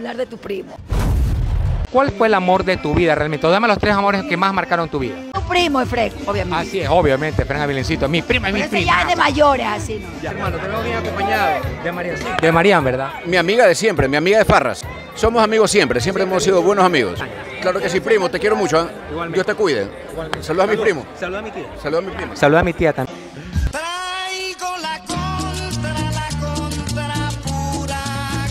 hablar de tu primo. ¿Cuál fue el amor de tu vida realmente? Dame los 3 amores que más marcaron tu vida. Tu primo, Efraín, obviamente. Así es, obviamente, Efraín Avilencito. Mi prima es mi Pero ese prima. ya es de mayores, así, ¿no? Ya, hermano, te veo bien acompañado. De Marian. De Marian, ¿verdad? Mi amiga de siempre, mi amiga de farras. Somos amigos siempre hemos sido buenos amigos. Claro que sí, primo, te quiero mucho. Dios te cuide. Saluda a mi primo. Saluda a mi tía. Saluda a mi prima. Saluda a mi tía también. Traigo la contra pura.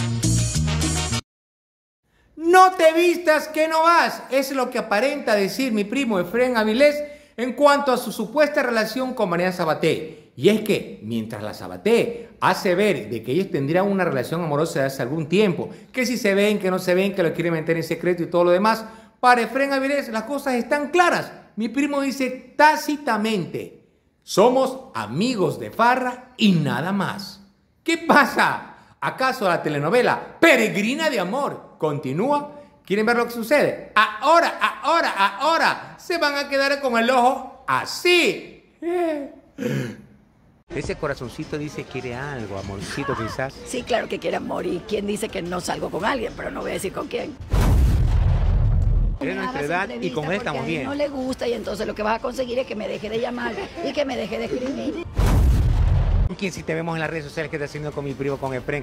No te vistas que no vas, es lo que aparenta decir mi primo Efraín Avilés en cuanto a su supuesta relación con Marian Sabaté. Y es que, mientras la Sabaté hace ver de que ellos tendrían una relación amorosa de hace algún tiempo, que si se ven, que no se ven, que lo quieren mantener en secreto y todo lo demás, para Efraín Avilés las cosas están claras. Mi primo dice tácitamente, somos amigos de farra y nada más. ¿Qué pasa? ¿Acaso la telenovela Peregrina de Amor continúa? ¿Quieren ver lo que sucede? Ahora se van a quedar con el ojo así. Ese corazoncito dice quiere algo, amorcito quizás. Sí, claro que quiere amor. ¿Y quién dice que no salgo con alguien? Pero no voy a decir con quién. Eres nuestra edad y con él estamos bien. No le gusta y entonces lo que vas a conseguir es que me deje de llamar y que me deje de escribir. ¿Quién si te vemos en las redes sociales que está haciendo con mi primo, con Efraín?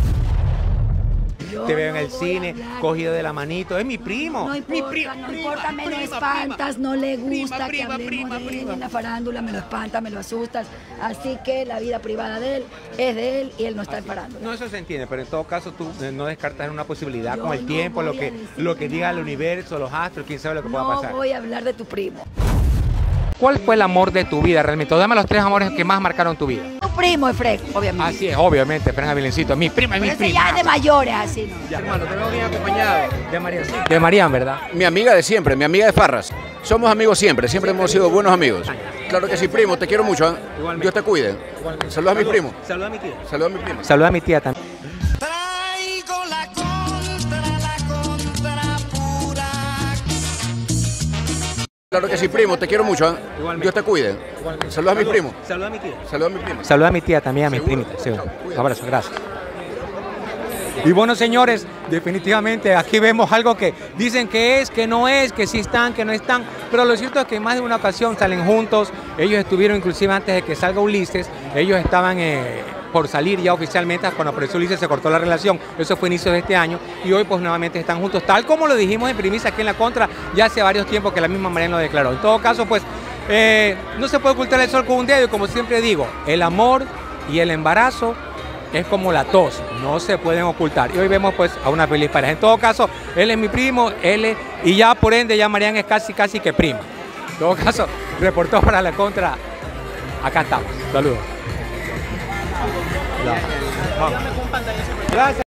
Yo Te veo en no el voy cine, a hablar. cogido de la manito. Es mi primo. No importa, no importa, me lo espantas, no le gusta que hablemos de él en la farándula, me lo espantas, me lo asustas. Así que la vida privada de él es de él y él no está en farándula. No, eso se entiende, pero en todo caso tú no descartas una posibilidad Yo con el no tiempo, voy lo a que decir diga el nada. universo, los astros, quién sabe lo que pueda No pasar. voy a hablar de tu primo. ¿Cuál fue el amor de tu vida realmente? Dame los 3 amores que más marcaron tu vida. Tu primo, Efraín, obviamente. Así es, obviamente, Efraín Avilencito. Mi prima es mi Pero ese prima. ya es de mayores, así, ¿no? Ya, hermano, te veo bien acompañado. De Marian. De Marian, ¿verdad? Mi amiga de siempre, mi amiga de farras. Somos amigos siempre hemos sido buenos amigos. Claro que sí, primo, te quiero mucho. Dios te cuide. Saluda a mi primo. Saluda a mi tía. Saluda a mi prima. Saluda a mi tía también. Traigo la contra pura. Claro que sí, primo, te quiero mucho. Dios te cuide. Saluda a mi primo. Saluda a mi tía. Saluda a mi prima. Saluda a mi tía también, a mis Seguro. primitas. Sí. Chao, cuídate. Un abrazo, gracias. Y bueno, señores, definitivamente aquí vemos algo que dicen que es, que no es, que sí están, que no están, pero lo cierto es que en más de una ocasión salen juntos. Ellos estuvieron inclusive antes de que salga Ulises, ellos estaban por salir ya oficialmente, cuando apareció Ulises se cortó la relación, eso fue inicio de este año, y hoy pues nuevamente están juntos, tal como lo dijimos en primicia aquí en La Contra, ya hace varios tiempos que la misma Marian lo declaró. En todo caso, pues, no se puede ocultar el sol con un dedo, y como siempre digo, el amor y el embarazo es como la tos, no se pueden ocultar. Y hoy vemos pues a una feliz pareja. En todo caso, él es mi primo, y ya por ende ya Marian es casi que prima. En todo caso, reportó para La Contra. Acá estamos. Saludos. Ya. Vamos. Gracias.